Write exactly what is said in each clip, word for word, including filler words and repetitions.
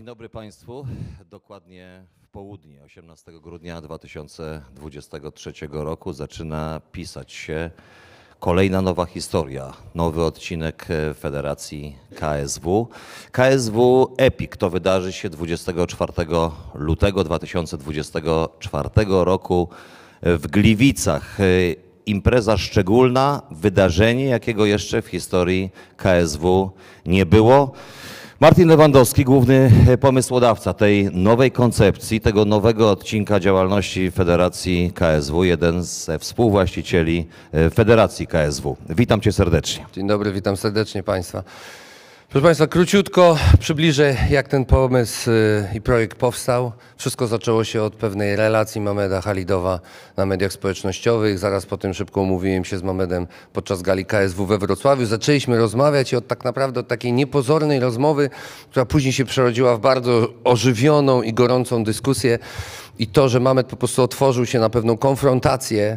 Dzień dobry Państwu. Dokładnie w południe osiemnastego grudnia dwa tysiące dwudziestego trzeciego roku zaczyna pisać się kolejna nowa historia, nowy odcinek Federacji K S W. K S W Epic to wydarzy się dwudziestego czwartego lutego dwa tysiące dwudziestego czwartego roku w Gliwicach. Impreza szczególna, wydarzenie, jakiego jeszcze w historii K S W nie było. Martin Lewandowski, główny pomysłodawca tej nowej koncepcji, tego nowego odcinka działalności Federacji K S W, jeden ze współwłaścicieli Federacji K S W. Witam Cię serdecznie. Dzień dobry, witam serdecznie Państwa. Proszę Państwa, króciutko przybliżę, jak ten pomysł i projekt powstał. Wszystko zaczęło się od pewnej relacji Mameda Halidowa na mediach społecznościowych. Zaraz po tym szybko umówiłem się z Mamedem podczas gali K S W we Wrocławiu. Zaczęliśmy rozmawiać i od tak naprawdę od takiej niepozornej rozmowy, która później się przerodziła w bardzo ożywioną i gorącą dyskusję. I to, że Mamed po prostu otworzył się na pewną konfrontację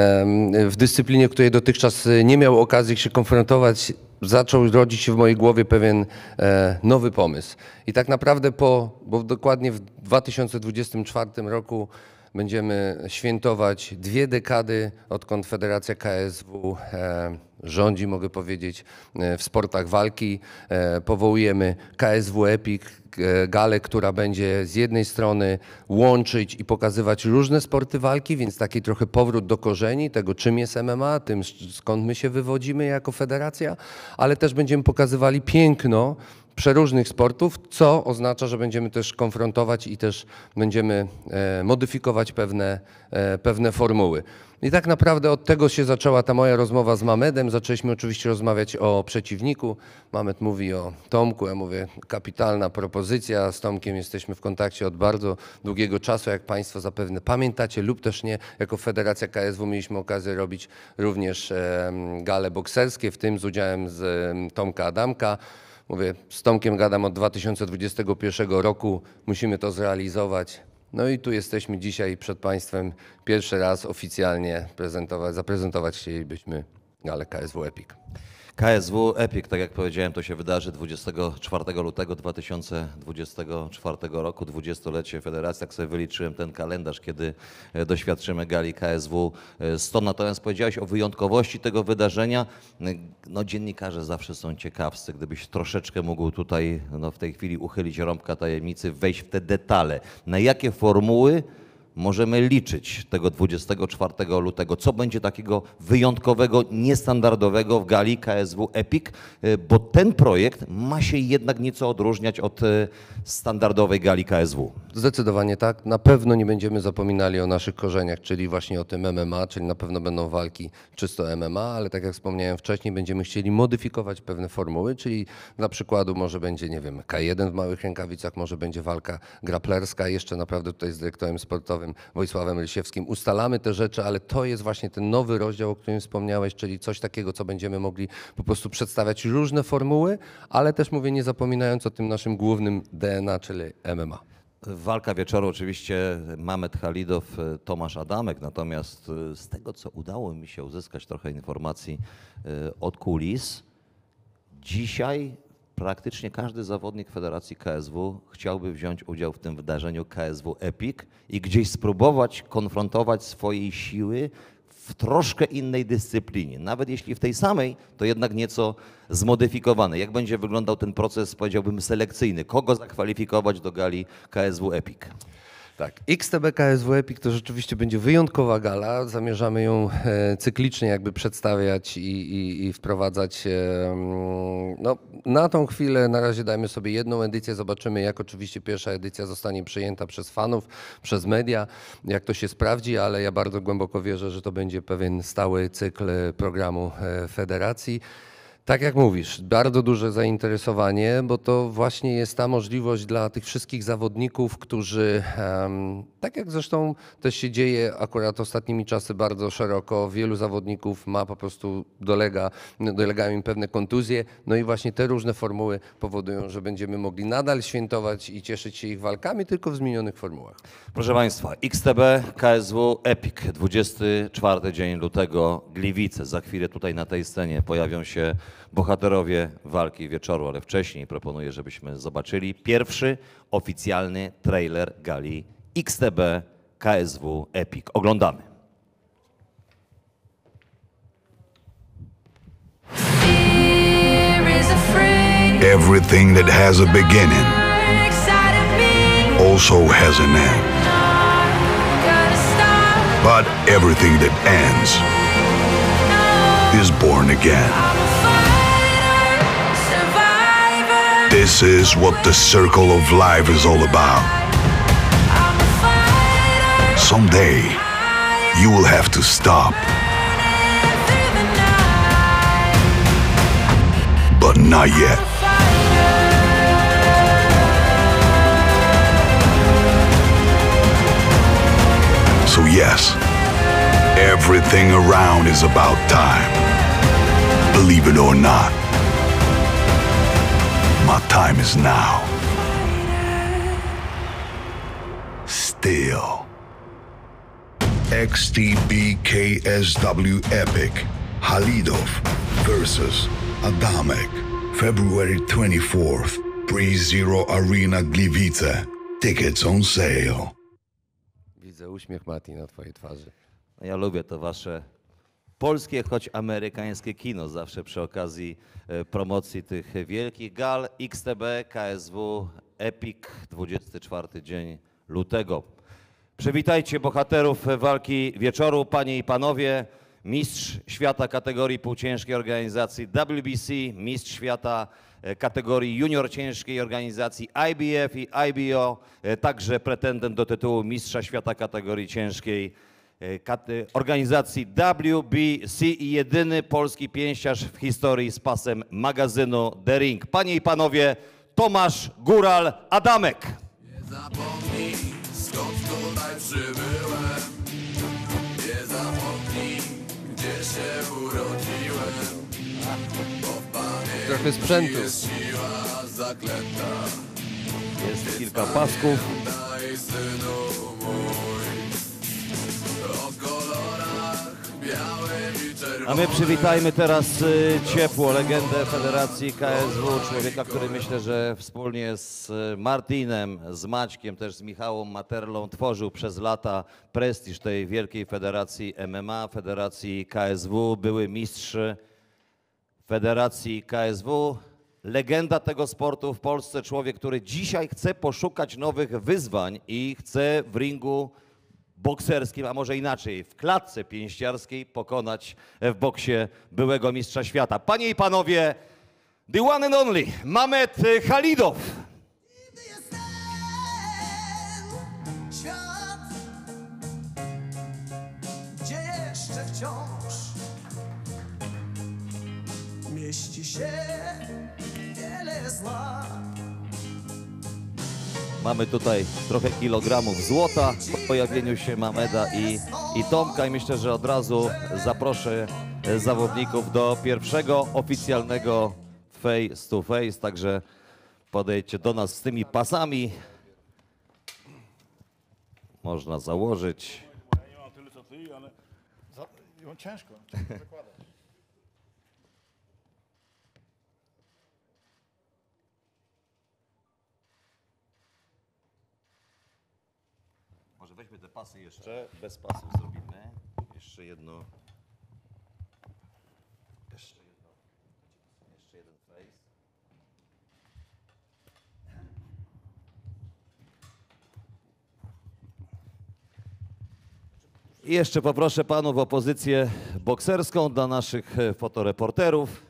w dyscyplinie, w której dotychczas nie miał okazji się konfrontować, zaczął rodzić się w mojej głowie pewien e, nowy pomysł. I tak naprawdę po, bo dokładnie w dwa tysiące dwudziestym czwartym roku będziemy świętować dwie dekady, odkąd Federacja K S W e, rządzi, mogę powiedzieć, e, w sportach walki. E, powołujemy K S W Epic, e, galę, która będzie z jednej strony łączyć i pokazywać różne sporty walki, więc taki trochę powrót do korzeni tego, czym jest M M A, tym skąd my się wywodzimy jako federacja, ale też będziemy pokazywali piękno przeróżnych sportów, co oznacza, że będziemy też konfrontować i też będziemy e, modyfikować pewne, e, pewne formuły. I tak naprawdę od tego się zaczęła ta moja rozmowa z Mamedem. Zaczęliśmy oczywiście rozmawiać o przeciwniku. Mamed mówi o Tomku, ja mówię, kapitalna propozycja. Z Tomkiem jesteśmy w kontakcie od bardzo długiego czasu, jak Państwo zapewne pamiętacie lub też nie. Jako Federacja K S W mieliśmy okazję robić również e, gale bokserskie, w tym z udziałem z e, Tomka Adamka. Mówię, z Tomkiem gadam od dwa tysiące dwudziestego pierwszego roku, musimy to zrealizować. No i tu jesteśmy dzisiaj przed Państwem pierwszy raz oficjalnie prezentować, zaprezentować chcielibyśmy galę K S W Epic. K S W Epic, tak jak powiedziałem, to się wydarzy dwudziestego czwartego lutego dwa tysiące dwudziestego czwartego roku, dwudziestolecie Federacji. Jak sobie wyliczyłem ten kalendarz, kiedy doświadczymy gali K S W sto. Natomiast powiedziałeś o wyjątkowości tego wydarzenia. No, dziennikarze zawsze są ciekawscy. Gdybyś troszeczkę mógł tutaj no, w tej chwili uchylić rąbka tajemnicy, wejść w te detale. Na jakie formuły możemy liczyć tego dwudziestego czwartego lutego? Co będzie takiego wyjątkowego, niestandardowego w gali K S W Epic? Bo ten projekt ma się jednak nieco odróżniać od standardowej gali K S W. Zdecydowanie tak. Na pewno nie będziemy zapominali o naszych korzeniach, czyli właśnie o tym M M A, czyli na pewno będą walki czysto M M A, ale tak jak wspomniałem wcześniej, będziemy chcieli modyfikować pewne formuły, czyli dla przykładu może będzie, nie wiem, K jeden w małych rękawicach, może będzie walka graplerska. Jeszcze naprawdę tutaj z dyrektorem sportowym Wojsławem Rysiewskim ustalamy te rzeczy, ale to jest właśnie ten nowy rozdział, o którym wspomniałeś, czyli coś takiego, co będziemy mogli po prostu przedstawiać różne formuły, ale też mówię, nie zapominając o tym naszym głównym D N A, czyli M M A. Walka wieczoru oczywiście Mamed Halidow, Tomasz Adamek, natomiast z tego, co udało mi się uzyskać trochę informacji od kulis, dzisiaj praktycznie każdy zawodnik Federacji K S W chciałby wziąć udział w tym wydarzeniu K S W Epic i gdzieś spróbować konfrontować swojej siły w troszkę innej dyscyplinie. Nawet jeśli w tej samej, to jednak nieco zmodyfikowane. Jak będzie wyglądał ten proces, powiedziałbym, selekcyjny? Kogo zakwalifikować do gali K S W Epic? Tak, X T B K S W Epic to rzeczywiście będzie wyjątkowa gala. Zamierzamy ją e, cyklicznie jakby przedstawiać i, i, i wprowadzać. E, no, na tą chwilę na razie dajmy sobie jedną edycję, zobaczymy jak oczywiście pierwsza edycja zostanie przyjęta przez fanów, przez media, jak to się sprawdzi, ale ja bardzo głęboko wierzę, że to będzie pewien stały cykl programu e, Federacji. Tak jak mówisz, bardzo duże zainteresowanie, bo to właśnie jest ta możliwość dla tych wszystkich zawodników, którzy, um, tak jak zresztą też się dzieje akurat ostatnimi czasy bardzo szeroko, wielu zawodników ma po prostu, dolega, dolegają im pewne kontuzje, no i właśnie te różne formuły powodują, że będziemy mogli nadal świętować i cieszyć się ich walkami, tylko w zmienionych formułach. Proszę Państwa, X T B K S W Epic, dwudziesty czwarty dzień lutego, Gliwice. Za chwilę tutaj na tej scenie pojawią się bohaterowie walki wieczoru, ale wcześniej proponuję, żebyśmy zobaczyli pierwszy oficjalny trailer gali X T B K S W Epic. Oglądamy. Everything that has a beginning also has an end. But everything that ends is born again. This is what the circle of life is all about. Someday, you will have to stop. But not yet. So yes, everything around is about time. Believe it or not, my time is now. Still. X T B K S W Epic, Halidov versus Adamek, February twenty-fourth, Pre-Zero Arena Gliwice. Tickets on sale. Widzę uśmiech, Mati, na twojej twarzy. Ja lubię to wasze polskie, choć amerykańskie kino zawsze przy okazji e, promocji tych wielkich gal. X T B, K S W, Epic, dwudziesty czwarty dzień lutego. Przywitajcie bohaterów walki wieczoru, panie i panowie. Mistrz świata kategorii półciężkiej organizacji W B C, mistrz świata kategorii junior ciężkiej organizacji I B F i I B O, także pretendent do tytułu mistrza świata kategorii ciężkiej organizacji W B C i jedyny polski pięściarz w historii z pasem magazynu The Ring. Panie i panowie, Tomasz Góral Adamek. Nie zapomnij, skąd tutaj przybyłem. Nie zapomnij, gdzie się urodziłem. Bo w pamięci Trochę sprzętu. jest siła zaklęta. Jest kilka pasków. Daj, synu mój, o kolorach białym i czerwonym. A my przywitajmy teraz y, ciepło legendę Federacji K S W, człowieka, który myślę, że wspólnie z y, Martinem, z Maćkiem, też z Michałem Materlą tworzył przez lata prestiż tej wielkiej federacji M M A, Federacji K S W, były mistrz Federacji K S W. Legenda tego sportu w Polsce, człowiek, który dzisiaj chce poszukać nowych wyzwań i chce w ringu bokserskim, a może inaczej, w klatce pięściarskiej pokonać w boksie byłego mistrza świata. Panie i panowie, the one and only Mamed Halidow. Gdy jest ten świat, gdzie jeszcze wciąż mieści się wiele zła. Mamy tutaj trochę kilogramów złota po pojawieniu się Mameda i, i Tomka i myślę, że od razu zaproszę zawodników do pierwszego oficjalnego face to face, także podejdźcie do nas z tymi pasami. Można założyć. Ja nie mam tyle co ty, ale za, ją ciężko, ciężko wykładać. Może weźmy te pasy jeszcze, bez pasów zrobimy. Jeszcze jedno. Jeszcze jedno. Jeszcze jeden face. I jeszcze poproszę panów o pozycję bokserską dla naszych fotoreporterów.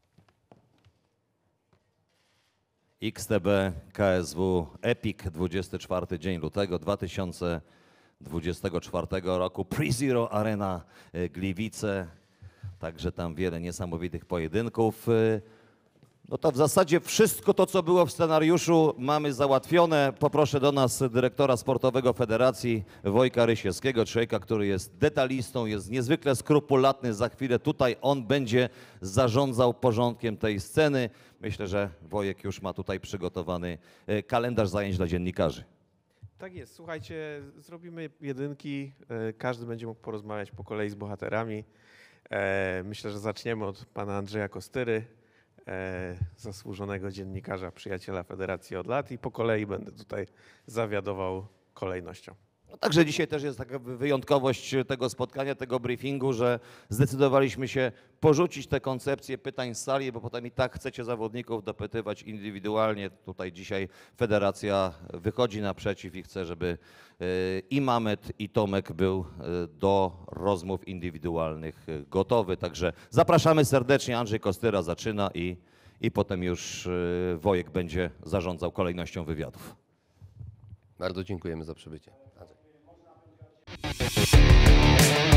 X T B K S W Epic, dwudziesty czwarty dzień lutego dwa tysiące dwudziestego czwartego roku. Pre-Zero Arena Gliwice. Także tam wiele niesamowitych pojedynków. No to w zasadzie wszystko to, co było w scenariuszu, mamy załatwione. Poproszę do nas dyrektora sportowego Federacji Wojka Rysiewskiego, człowieka, który jest detalistą, jest niezwykle skrupulatny. Za chwilę tutaj on będzie zarządzał porządkiem tej sceny. Myślę, że Wojek już ma tutaj przygotowany kalendarz zajęć dla dziennikarzy. Tak jest, słuchajcie, zrobimy jedynki, e, każdy będzie mógł porozmawiać po kolei z bohaterami. E, myślę, że zaczniemy od pana Andrzeja Kostyry, e, zasłużonego dziennikarza, przyjaciela Federacji od lat i po kolei będę tutaj zawiadował kolejnością. No także dzisiaj też jest taka wyjątkowość tego spotkania, tego briefingu, że zdecydowaliśmy się porzucić te koncepcje pytań z sali, bo potem i tak chcecie zawodników dopytywać indywidualnie. Tutaj dzisiaj federacja wychodzi naprzeciw i chce, żeby y, i Mamet, i Tomek był y, do rozmów indywidualnych y, gotowy. Także zapraszamy serdecznie. Andrzej Kostyra zaczyna i, i potem już y, Wojek będzie zarządzał kolejnością wywiadów. Bardzo dziękujemy za przybycie. Andrzej.